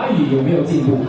华语有没有进步？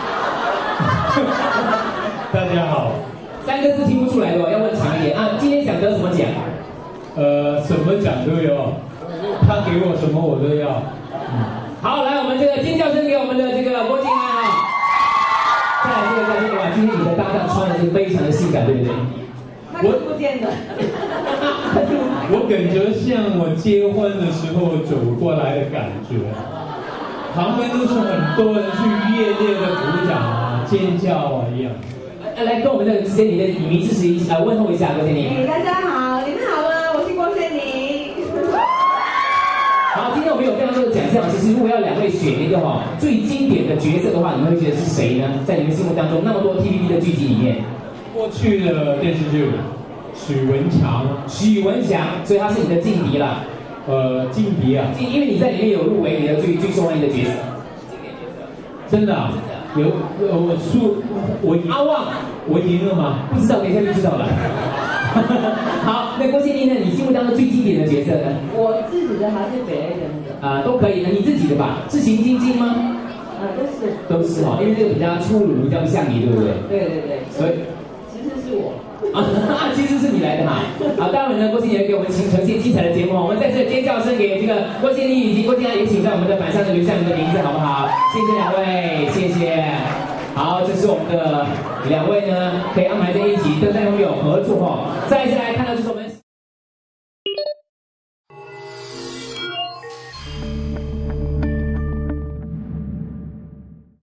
大家好。 3个字听不出来的哦，要问长一点啊。今天想得什么奖？ 什么奖都有，他给我什么我都要。 好，来，我们这个尖叫声给我们的这个郭靖安啊。再来这个嘉宾哇，今天你的搭档穿的是非常的性感，对不对？ 我不见得。 我感觉像我结婚的时候走过来的感觉，旁边都是很多人去热烈的鼓掌啊、尖叫啊一样。 来跟我们的仙妮的影迷支持一下，问候一下郭仙妮。 大家好，你们好吗？我是郭仙妮。 好，今天我们有非常多的奖项。其实如果要2位选一个最经典的角色的话，你们会觉得是谁呢？在你们心目当中，那么多 TVB 的剧集里面， 过去的电视剧，许文强， 所以他是你的劲敌了。 劲敌啊， 因为你在里面有入围你的最受欢迎的角色。 真的啊？我阿旺， 我赢了吗？ 不知道，等一下就知道了。好，那郭仙妮呢？你心目当中最经典的角色呢？ 我自己的还是北 A 的那个。都可以的，你自己的吧？是邢晶晶吗？都是哈，因为这个比较粗鲁，比较像你，对不对？ 对。 所以其实是我。 其实是你来的哈。好，待会呢，郭仙妮也给我们呈现精彩的节目。我们再次尖叫声给这个郭仙妮以及郭靖安，也请在我们的板上留下你们的名字，好不好？谢谢2位，谢谢。好，这是我们的2位呢，可以安排在一起，跟在后面有合作再一次来看到就是我们。